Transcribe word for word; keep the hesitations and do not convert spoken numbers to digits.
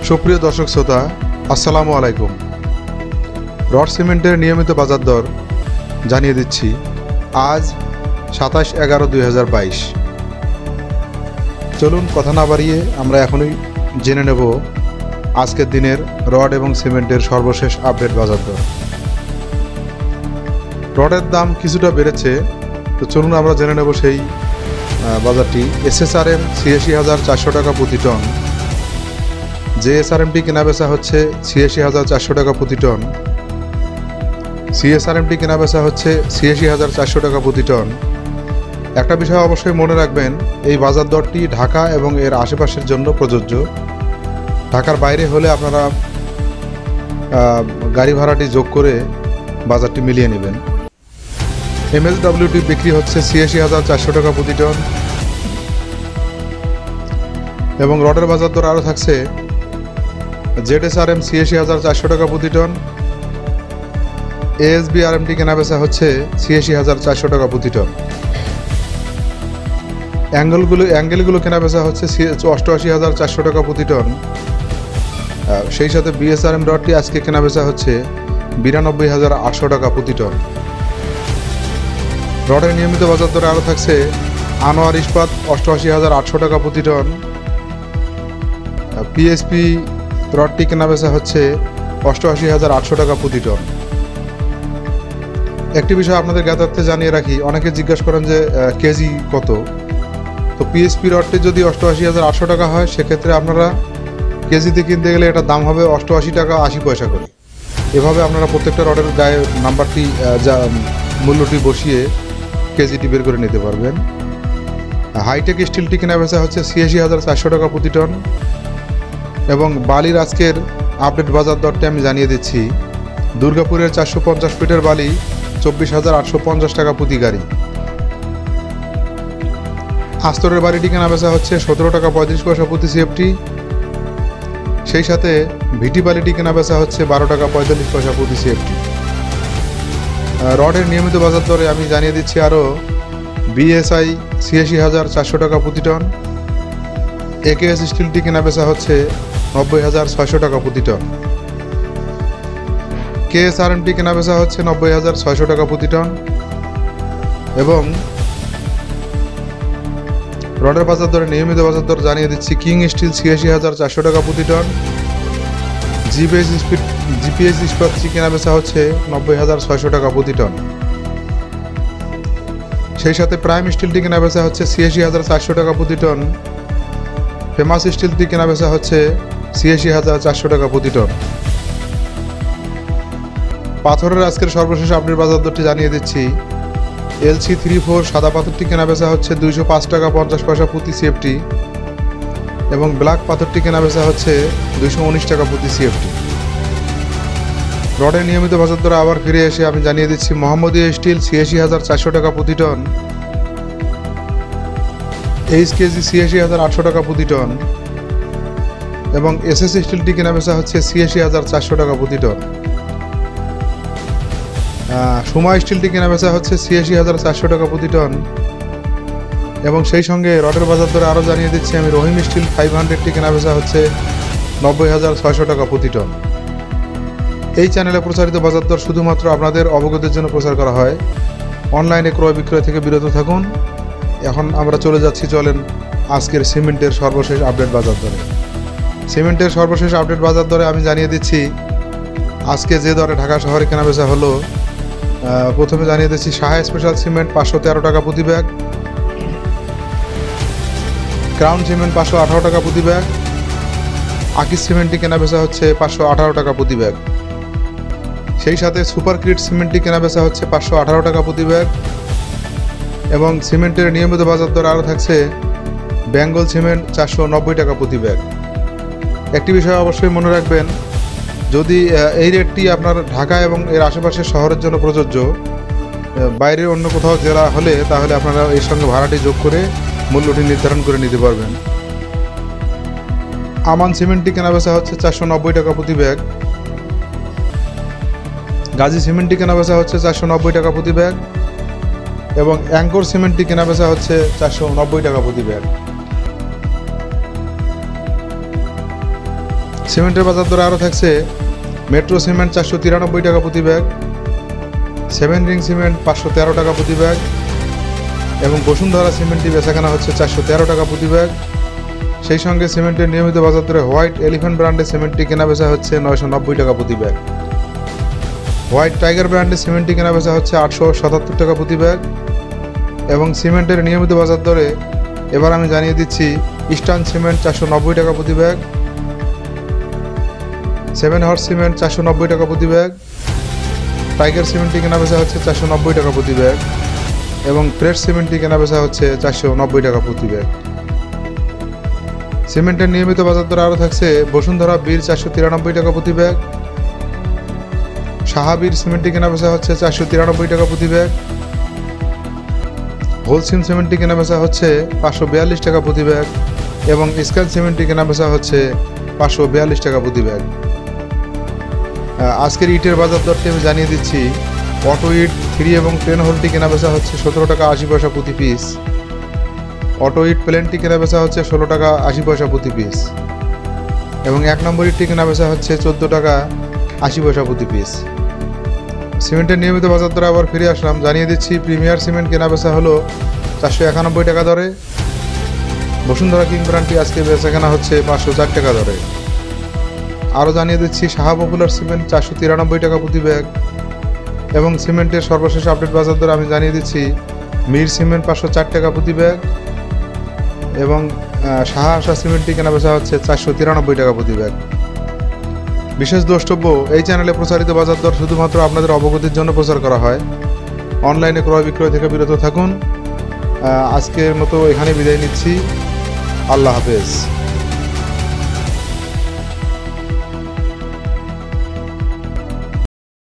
সুপ্রিয় দর্শক শ্রোতা, আসসালামু আলাইকুম। রড সিমেন্টের নিয়মিত বাজার দর জানিয়ে দিচ্ছি আজ সাতাশ এগারো দুই হাজার বাইশ। চলুন কথা না বাড়িয়ে আমরা এখনই জেনে নেব আজকের দিনের রড এবং সিমেন্টের সর্বশেষ আপডেট বাজার দর। রডের দাম কিছুটা বেড়েছে, তো চলুন আমরা জেনে নেব সেই বাজারটি। এসএসআরএম ছিয়াশি হাজার চারশো টাকা প্রতি টন, যে এসআরএমটি কেনা বেচা হচ্ছে ছিয়াশি হাজার চারশো টাকা প্রতি টন, সিএসআরএমটি কেনা বেচা হচ্ছে ছিয়াশি হাজার চারশো টাকা প্রতি টন। একটা বিষয় অবশ্যই মনে রাখবেন, এই বাজার দরটি ঢাকা এবং এর আশেপাশের জন্য প্রযোজ্য। ঢাকার বাইরে হলে আপনারা গাড়ি ভাড়াটি যোগ করে বাজারটি মিলিয়ে নেবেন। এমএসডব্লিউটি বিক্রি হচ্ছে ছিয়াশি হাজার চারশো টাকা প্রতি টন এবং রডের বাজার দর আরও থাকছে। জেডএসআরএম ছিয়াশি হাজার চারশো টাকা প্রতি টন, এএসবিআরএমটি কেনা বেচা হচ্ছে ছিয়াশি হাজার চারশো টাকা প্রতি টন। অ্যাঙ্গেলগুলো অ্যাঙ্গেলগুলো কেনা বেচা হচ্ছে অষ্টআশি হাজার চারশো টাকা প্রতি টন। সেই সাথে বিএসআরএম রডটি আজকে কেনা বেচা হচ্ছে বিরানব্বই হাজার আটশো টাকা প্রতি টন। রডের নিয়মিত বাজার দরে আরও থাকছে। আনোয়ার ইস্পাত অষ্টআশি হাজার আটশো টাকা প্রতি টন, পিএসপি রডটি কেনা বেচা হচ্ছে অষ্টআশি হাজার আটশো টাকা প্রতি টন। একটি বিষয় আপনাদের জ্ঞাতার্থে জানিয়ে রাখি, অনেকে জিজ্ঞাসা করেন যে কেজি কত। তো পিএসপি রডটি যদি অষ্টআশি হাজার আটশো টাকা হয়, সেক্ষেত্রে আপনারা কেজিতে কিনতে গেলে এটার দাম হবে অষ্টআশি টাকা আশি পয়সা করে। এভাবে আপনারা প্রত্যেকটা রডের গায়ে নাম্বারটি যা মূল্যটি বসিয়ে কেজিটি বের করে নিতে পারবেন। হাইটেক স্টিলটি কেনা বেচা হচ্ছে ছিয়াশি হাজার চারশো টাকা প্রতি টন এবং বালির আজকের আপডেট বাজার দরটি আমি জানিয়ে দিচ্ছি। দুর্গাপুরের চারশো পঞ্চাশ ফিটের বালি চব্বিশ হাজার আটশো পঞ্চাশ টাকা প্রতি গাড়ি। আস্তরের বালিটি কেনা বেচা হচ্ছে সতেরো টাকা পঁয়ত্রিশ পয়সা প্রতি সিএফটি। সেই সাথে ভিটি বালিটি কেনা বেচা হচ্ছে বারো টাকা পঁয়তাল্লিশ পয়সা প্রতি সিএফটি। রডের নিয়মিত বাজার দরে আমি জানিয়ে দিচ্ছি আরও। বিএসআই ছিয়াশি হাজার চারশো টাকা প্রতি টন, একেএস স্টিলটি কেনা বেচা হচ্ছে নব্বই হাজার ছয়শো টাকা প্রতি টন, কেএসআরএমটি কেনা বেচা হচ্ছে নব্বই হাজার ছয়শো টাকা প্রতি টন এবং রডের বাজার দরে নিয়মিত বাজার দর জানিয়ে দিচ্ছি। কিং স্টিল ছিয়াশি হাজার চারশো টাকা প্রতি টন, জিপিএস স্পিড জিপিএস ইস্পাতটি কেনা বেচা হচ্ছে নব্বই হাজার ছয়শো টাকা প্রতি টন। সেই সাথে প্রাইম স্টিলটি কেনা বেচা হচ্ছে ছিয়াশি হাজার চারশো টাকা প্রতি টন, ফেমাস স্টিলটি কেনা বেচা হচ্ছে ছিয়াশি হাজার চারশো টাকা প্রতি টন। পাথরের আজকের সর্বশেষ আপডেট বাজার দরটি জানিয়ে দিচ্ছি। এলসি থ্রি ফোর সাদা পাথরটি কেনা বেচা হচ্ছে দুইশো পাঁচ টাকা পঞ্চাশ পয়সা প্রতি সিএফটি এবং ব্ল্যাক পাথরটি কেনা বেচা হচ্ছে দুইশো উনিশ টাকা প্রতি সিএফটি। রডের নিয়মিত বাজার দরে আবার ফিরে এসে আমি জানিয়ে দিচ্ছি। মোহাম্মদীয় স্টিল ছিয়াশি হাজার চারশো টাকা প্রতি টন, এইচ কেজি ছিয়াশি হাজার আটশো টাকা প্রতি টন এবং এসএস স্টিলটি কেনা বেচা হচ্ছে ছিয়াশি হাজার চারশো টাকা প্রতি টন। সুমা স্টিলটি কেনা বেচা হচ্ছে ছিয়াশি হাজার চারশো টাকা প্রতি টন এবং সেই সঙ্গে রডের বাজার দরে আরও জানিয়ে দিচ্ছি আমি। রহিম স্টিল ফাইভ হান্ড্রেডটি কেনা বেচা হচ্ছে নব্বই হাজার ছয়শো টাকা প্রতি টন। এই চ্যানেলে প্রচারিত বাজার দর শুধুমাত্র আপনাদের অবগতির জন্য প্রচার করা হয়। অনলাইনে ক্রয় বিক্রয় থেকে বিরত থাকুন। এখন আমরা চলে যাচ্ছি, চলেন আজকের সিমেন্টের সর্বশেষ আপডেট বাজার দরে। সিমেন্টের সর্বশেষ আপডেট বাজার দরে আমি জানিয়ে দিচ্ছি আজকে যে দরে ঢাকা শহরে কেনা বেচা হলো। প্রথমে জানিয়ে দিচ্ছি সাহা স্পেশাল সিমেন্ট পাঁচশো তেরো টাকা প্রতি ব্যাগ, ক্রাউন সিমেন্ট পাঁচশো আঠারো টাকা প্রতি ব্যাগ, আকিস সিমেন্টটি কেনা বেচা হচ্ছে পাঁচশো আঠারো টাকা প্রতি ব্যাগ। সেই সাথে সুপার ক্রিট সিমেন্টটি কেনা বেচা হচ্ছে পাঁচশো আঠারো টাকা প্রতি ব্যাগ এবং সিমেন্টের নিয়মিত বাজার দর আরও থাকছে। বেঙ্গল সিমেন্ট চারশো নব্বই টাকা প্রতি ব্যাগ। একটি বিষয় অবশ্যই মনে রাখবেন, যদি এই রেটটি আপনার ঢাকা এবং এর আশেপাশের শহরের জন্য প্রযোজ্য, বাইরের অন্য কোথাও জেলা হলে তাহলে আপনারা এর সঙ্গে ভাড়াটি যোগ করে মূল্যটি নির্ধারণ করে নিতে পারবেন। আমান সিমেন্টটি কেনা বেচা হচ্ছে চারশো নব্বই টাকা প্রতি ব্যাগ, গাজী সিমেন্টটি কেনা বেচা হচ্ছে চারশো নব্বই টাকা প্রতি ব্যাগ এবং অ্যাঙ্কর সিমেন্টটি কেনা বেচা হচ্ছে চারশো নব্বই টাকা প্রতি ব্যাগ। সিমেন্টের বাজার দরে আরও থাকছে মেট্রো সিমেন্ট চারশো তিরানব্বই টাকা প্রতি ব্যাগ, সেভেন রিং সিমেন্ট পাঁচশো তেরো টাকা প্রতি ব্যাগ এবং বসুন্ধরা সিমেন্টটি বেচাকেনা হচ্ছে চারশো তেরো টাকা প্রতি ব্যাগ। সেই সঙ্গে সিমেন্টের নিয়মিত বাজার দরে হোয়াইট এলিফ্যান্ট ব্র্যান্ডের সিমেন্টটি কেনা বেচা হচ্ছে নয়শো নব্বই টাকা প্রতি ব্যাগ। হোয়াইট টাইগার ব্র্যান্ডের সিমেন্টটি কেনা বেচা হচ্ছে আটশো সাতাত্তর টাকা প্রতি ব্যাগ এবং সিমেন্টের নিয়মিত বাজার দরে এবার আমি জানিয়ে দিচ্ছি ইস্টার্ন সিমেন্ট চারশো নব্বই টাকা প্রতি ব্যাগ, সেভেন হর্স সিমেন্ট চারশো নব্বই টাকা প্রতি ব্যাগ, টাইগার সিমেন্টটি কেনা বেচা হচ্ছে চারশো নব্বই টাকা প্রতি ব্যাগ এবং প্রেস সিমেন্টটি কেনা বেচা হচ্ছে চারশো নব্বই টাকা প্রতি ব্যাগ। সিমেন্টের নিয়মিত বাজার দরে আরও থাকছে বসুন্ধরা বীর চারশো তিরানব্বই টাকা প্রতি ব্যাগ, সাহাবীর সিমেন্টটি কেনা বেচা হচ্ছে চারশো তিরানব্বই টাকা প্রতি ব্যাগ, হোলসিম সিমেন্টটি কেনা বেচা হচ্ছে পাঁচশো বিয়াল্লিশ টাকা প্রতি ব্যাগ এবং স্ক্যান সিমেন্টটি কেনা বেচা হচ্ছে পাঁচশো বিয়াল্লিশ টাকা প্রতি ব্যাগ। আজকের ইটের বাজার দরটি আমি জানিয়ে দিচ্ছি। অটো ইট থ্রি এবং টেন হোলটি কেনা বেচা হচ্ছে সতেরো টাকা আশি পয়সা প্রতি পিস, অটো ইট প্লেনটি কেনা বেচা হচ্ছে ষোলো টাকা আশি পয়সা প্রতি পিস এবং এক নম্বর ইটটি কেনা বেচা হচ্ছে চোদ্দো টাকা আশি পয়সা প্রতি পিস। সিমেন্টের নিয়মিত বাজার দরে আবার ফিরে আসলাম, জানিয়ে দিচ্ছি প্রিমিয়ার সিমেন্ট কেনা বেচা হলো চারশো একানব্বই টাকা দরে, বসুন্ধরা কিং ব্র্যান্ডটি আজকে বেচা কেনা হচ্ছে পাঁচশো চার টাকা দরে। আরও জানিয়ে দিচ্ছি সাহা পপুলার সিমেন্ট চারশো তিরানব্বই টাকা প্রতি ব্যাগ এবং সিমেন্টের সর্বশেষ আপডেট বাজার দরে আমি জানিয়ে দিচ্ছি মির সিমেন্ট পাঁচশো চার টাকা প্রতি ব্যাগ এবং সাহা আশা সিমেন্টটি কেনা বেচা হচ্ছে চারশো তিরানব্বই টাকা প্রতি ব্যাগ। বিশেষ দ্রষ্টব্য, এই চ্যানেলে প্রচারিত বাজার দর শুধুমাত্র আপনাদের অবগতির জন্য প্রচার করা হয়। অনলাইনে ক্রয় বিক্রয় থেকে বিরত থাকুন। আজকের মতো এখানে বিদায় নিচ্ছি। আল্লাহ হাফেজ।